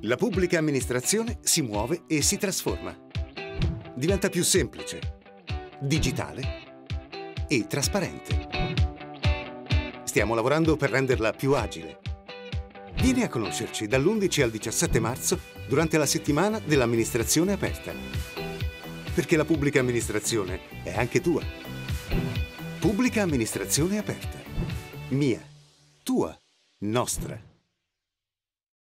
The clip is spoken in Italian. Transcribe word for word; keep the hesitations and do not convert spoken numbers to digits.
La pubblica amministrazione si muove e si trasforma. Diventa più semplice, digitale e trasparente. Stiamo lavorando per renderla più agile. Vieni a conoscerci dall'undici al diciassette marzo durante la settimana dell'amministrazione aperta. Perché la pubblica amministrazione è anche tua. Pubblica amministrazione aperta. Mia, tua, nostra.